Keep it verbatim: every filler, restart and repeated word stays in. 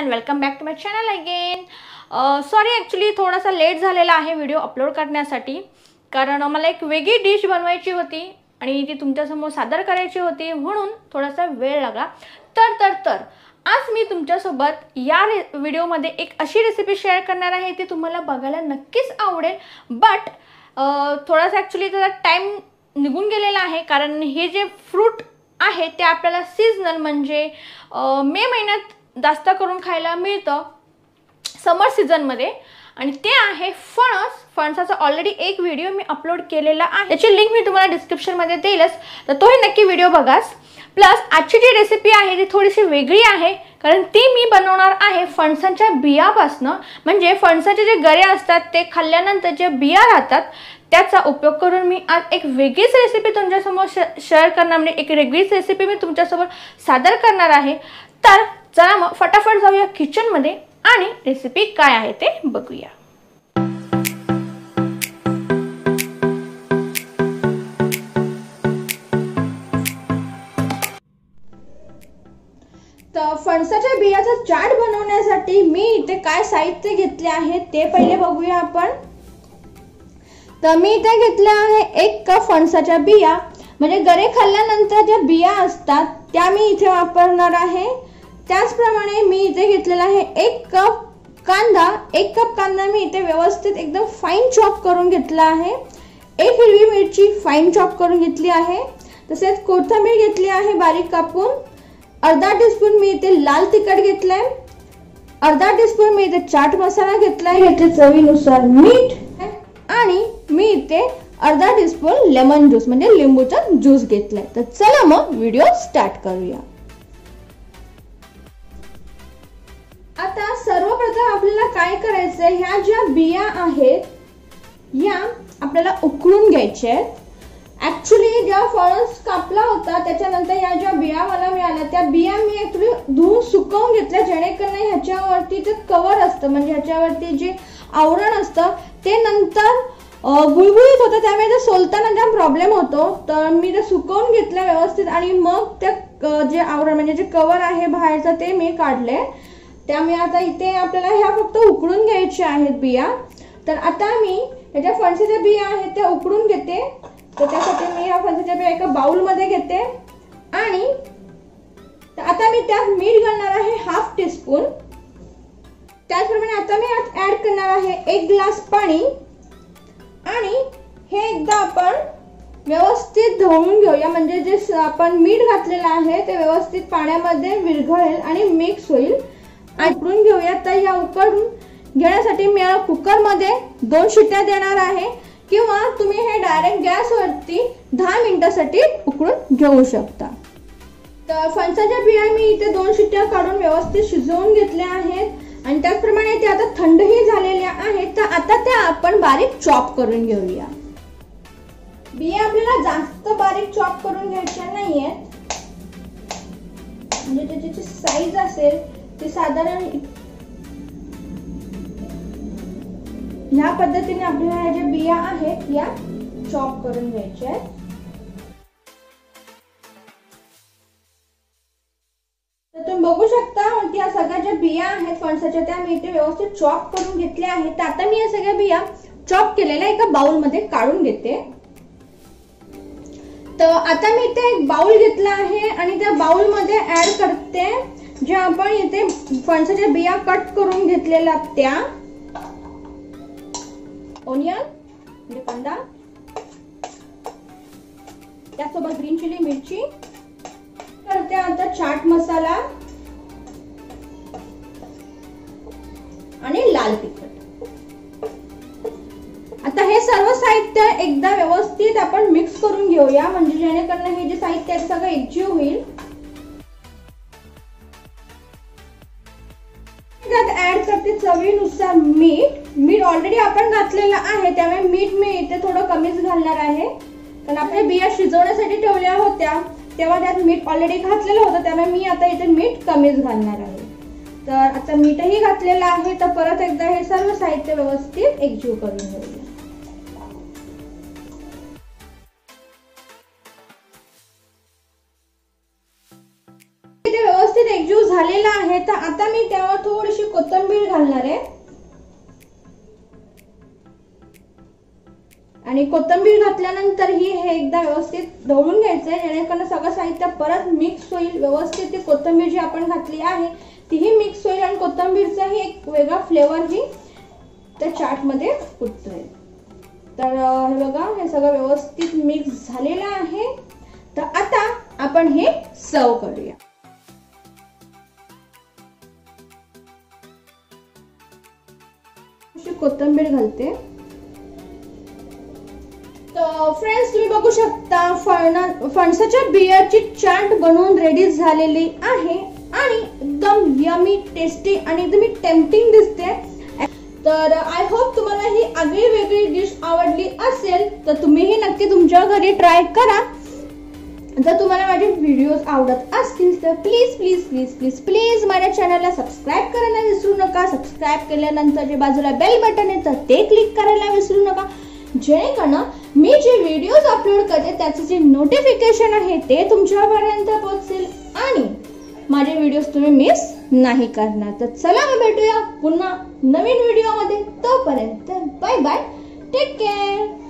End welcome back to my channel again. Sorry actually थोडासा late झालेला आहे video upload करण्यासाठी, कारण मला एक वेगळी डिश बनवायची होती आणि ती तुमच्यासमोर सादर करायची होती, म्हणून थोडासा वेळ लागला। तर तर तर आज मी तुमच्यासोबत या व्हिडिओमध्ये एक अशी रेसिपी शेअर करणार आहे ती तुम्हाला बघायला नक्कीच आवडेल। बट थोडासा ॲक्च्युली त्याचा टाइम निघून गेलेला आहे, कारण हे जे फ्रूट आहे ते आपल्याला सीजनल म्हणजे मे महिन्यात जास्त करून खायला मिळतं समर सीजनमध्ये, आणि ते आहे फणस। फणसाचा ऑलरेडी एक व्हिडिओ मी अपलोड केलेला आहे, त्याची लिंक मी तुम्हाला डिस्क्रिप्शनमध्ये देईलच, तर तोही नक्की व्हिडिओ बघाच। प्लस आजची जी रेसिपी आहे ती थोडीशी वेगळी आहे, कारण ती मी बनवणार आहे फणसाच्या बियापासून। म्हणजे फणसाचे जे गरे असतात ते खाल्ल्यानंतर जे बिया राहतात त्याचा उपयोग करून मी आज एक वेगळीच रेसिपी तुमच्यासमोर शेअर करणार, म्हणजे एक वेगळीच रेसिपी मी तुमच्यासोबत सादर करणार आहे। तर चला मग फटाफट जाऊया किचनमध्ये आणि रेसिपी काय आहे ते बघूया। तर फणसाच्या बियाचा चाट बनवण्यासाठी मी इथे काय साहित्य घेतले आहे ते पहिले बघूया आपण। तर मी इथे घेतले आहे एक कप फणसाच्या बिया, म्हणजे गरे खाल्ल्यानंतर ज्या बिया असतात त्या मी इथे वापरणार आहे। त्याचप्रमाणे मी इथे घेतलेला आहे एक कप कांदा। एक कप कांदा मी इथे व्यवस्थित एकदम फाईन चॉप करून घेतला आहे। एक हिरवी मिरची फाईन चॉप करून घेतली आहे। तसेच कोथिंबीर घेतली आहे बारीक कापून। अर्धा टीस्पून मी इथे लाल तिखट घेतलाय। अर्धा टीस्पून मी इथे चाट मसाला घेतलाय, याचे चवीनुसार मीठ, आणि मी इथे अर्धा टीस्पून लेमन ज्यूस म्हणजे लिंबूचा ज्यूस घेतलाय। तर चला मग व्हिडिओ स्टार्ट करूया। आता सर्वप्रथम आपल्याला काय करायचंय, ह्या ज्या बिया आहेत या आपल्याला उकळून घ्यायच्या आहेत। ऍक्च्युली जेव्हा फणस कापला होता त्याच्यानंतर या ज्या बिया मला मिळाल्या त्या बिया मी ऍक्च्युली धुवून सुकवून घेतल्या, जेणेकरून ह्याच्यावरती जे कव्हर असतं म्हणजे ह्याच्यावरती जे आवरण असतं ते नंतर गुळगुळीत होतं, त्यामुळे ते सोलताना जाम प्रॉब्लेम होतो। तर मी ते सुकवून घेतलं व्यवस्थित आणि मग त्या जे आवरण म्हणजे जे कव्हर आहे बाहेरचं ते मी काढले। त्यामुळे आता इथे आपल्याला ह्या फक्त उकडून घ्यायच्या आहेत बिया। तर आता मी ह्याच्या फणसाच्या बिया आहेत त्या उकडून घेते। तर त्यासाठी मी ह्या फणसाच्या बिया एका बाउल मध्ये घेते आणि आता मी त्यात मीठ घालणार आहे हाफ टीस्पून। त्याचप्रमाणे आता मी ऍड करणार आहे एक ग्लास पाणी, आणि हे एकदा आपण व्यवस्थित ढवळून घेऊया, म्हणजे जे आपण मीठ घातलेलं आहे ते व्यवस्थित पाण्यामध्ये विरघळेल आणि मिक्स होईल। उकळून घेऊया। तर या उकळून घेण्यासाठी मी कुकर मध्ये दोन शिट्ट्या देणार आहे, किंवा तुम्ही हे डायरेक्ट गॅसवरती दहा मिनिटांसाठी उकळून घेऊ शकता। तर फणसाच्या बिया मी इथे दोन शिट्ट्या काढून व्यवस्थित शिजवून घेतल्या आहेत, आणि त्याचप्रमाणे ते आता थंडही झालेल्या आहेत। तर आता त्या आपण बारीक चॉप करून घेऊया। बिया आपल्याला जास्त बारीक चॉप करून घ्यायच्या नाहीयेत, म्हणजे त्याची जी साईज असेल ती साधारण ह्या पद्धतीने आपल्याला ज्या बिया आहेत या चॉप करून घ्यायच्या आहेत। तर तुम्ही बघू शकता या सगळ्या ज्या बिया आहेत फणसाच्या त्या मी इथे व्यवस्थित चॉप करून घेतल्या आहेत। तर आता मी या सगळ्या बिया चॉप केलेल्या एका बाउल मध्ये काढून घेते। तर आता मी इथे एक बाउल घेतला आहे आणि त्या बाउल मध्ये ऍड करते जे आपण इथे फणसाच्या बिया कट करून घेतलेल्या त्या, ओनियन म्हणजे कांदा, त्यासोबत ग्रीन चिली मिरची करते, आता चाट मसाला आणि लाल तिखट। आता हे सर्व साहित्य एकदा व्यवस्थित आपण मिक्स करून घेऊया, म्हणजे जेणेकरून हे जे साहित्य आहे सगळं एकजीव होईल। ऍड करते चवीनुसार मीठ। मीठ ऑलरेडी आपण घातलेलं आहे त्यामुळे मीठ मी इथे थोडं कमीच घालणार आहे, कारण आपल्या बिया शिजवण्यासाठी ठेवल्या होत्या तेव्हा त्यात मीठ ऑलरेडी घातलेलं होतं, त्यामुळे मी आता इथे मीठ कमीच घालणार आहे। तर आता मीठही घातलेलं आहे। तर परत एकदा हे सर्व साहित्य व्यवस्थित एकजीव करून घेऊया। इथे व्यवस्थित एकजीव झालेला आहे, तर आता मी त्यावर थोडीशी कोथिंबीर घालणार आहे आणि कोथिंबीर घातल्यानंतर ही हे एकदा व्यवस्थित ढवळून घ्यायचं आहे, जेणेकरून सगळं साहित्य परत मिक्स होईल व्यवस्थित. ती कोथिंबीर जी आपण घातली आहे तीही मिक्स होईल आणि कोथिंबीरचाही एक वेगळा फ्लेवर ही त्या चाट मध्ये उतरेल. तर हे बघा, हे सगळं व्यवस्थित मिक्स झालेलं आहे. तर आता आपण हे सर्व करूया. कोथिंबीर घालते. तर फ्रेंड्स, तुम्ही बघू शकता फणसाच्या बियाची चाट बनवून रेडी झालेली आहे आणि एकदम यमी, टेस्टी आणि एकदम टेम्पटिंग दिसते. तर आय होप तुम्हाला ही आगळी वेगळी डिश आवडली असेल, तर तुम्हीही नक्की तुमच्या घरी ट्राय करा. जर तुम्हाला माझे व्हिडिओज आवडत असतील तर please please please please please माझ्या चॅनलला सबस्क्राईब करायला विसरू नका. सबस्क्राईब केल्यानंतर जे बाजूला बेल बटन आहे तर ते क्लिक करायला विसरू नका, जेणेकरून मी जे व्हिडिओज अपलोड करते त्याचे जे नोटिफिकेशन आहे ते तुमच्यापर्यंत पोहोचेल आणि माझे व्हिडिओज तुम्ही मिस नाही करणार. तर चला मग भेटूया पुन्हा नवीन व्हिडिओमध्ये. तोपर्यंत बाय बाय, टेक केअर.